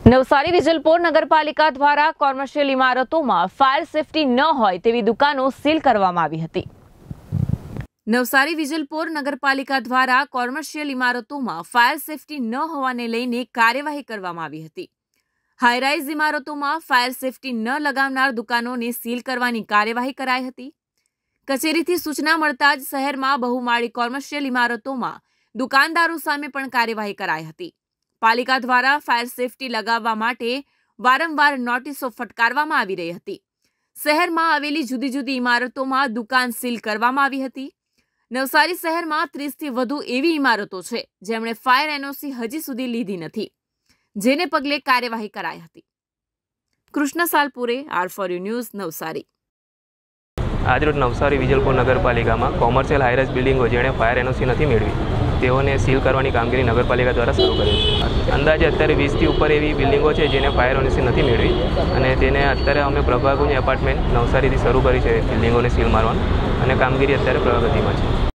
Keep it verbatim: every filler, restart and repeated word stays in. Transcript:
નવસારી વિજલપોર નગરપાલિકા દ્વારા commercial ઇમારતોમાં fire safety ન હોય તેવી દુકાનો સીલ કરવામાં આવી હતી। નવસારી વિજલપોર નગરપાલિકા દ્વારા કોમર્શિયલ ઇમારતોમાં ફાયર સેફટી ન હોવાને લઈને કાર્યવાહી કરવામાં આવી હતી। હાઈરાઇઝ ઇમારતોમાં ફાયર સેફટી ન લગાવનાર દુકાનોને સીલ કરવાની કાર્યવાહી કરાઈ હતી। કચેરીથી સૂચના મળતા જ શહેરમાં બહુમાળી કોમર્શિયલ ઇમારતોમાં દુકાનદારો સામે પણ કાર્યવાહી કરાઈ હતી। પાલિકા દ્વારા ફાયર સેફટી લગાવવા માટે વારંવાર નોટિસો ફટકારવામાં આવી રહી હતી। શહેરમાં આવેલી જુદી જુદી ઇમારતોમાં દુકાન સીલ કરવામાં આવી હતી। નવસારી શહેરમાં ત્રીસથી વધુ એવી ઇમારતો છે જેમણે ફાયર એનઓસી હજી સુધી લીધી નથી, જેને પગલે કાર્યવાહી કરાઈ હતી। Krishna Salpure, R for you news, Navsari. આજરોજ નવસારી વિજલપોર નગરપાલિકામાં કોમર્શિયલ હાઈરાઇઝ બિલ્ડિંગો જેણે ફાયર એનઓસી નથી મેળવી તેઓને સીલ કરવાની કામગીરી નગરપાલિકા દ્વારા શરૂ કરેલ છે। અંદાજે અત્યારે વીસથી ઉપર એવી બિલ્ડિંગો છે જેને ફાયર એનઓસી નથી મેળવી અને તેને અત્યારે અમે પ્રભાગોની એપાર્ટમેન્ટ નવસારીથી શરૂ કરી છે બિલ્ડિંગોને સીલ મારવાનું અને કામગીરી અત્યારે પ્રગતિમાં છે।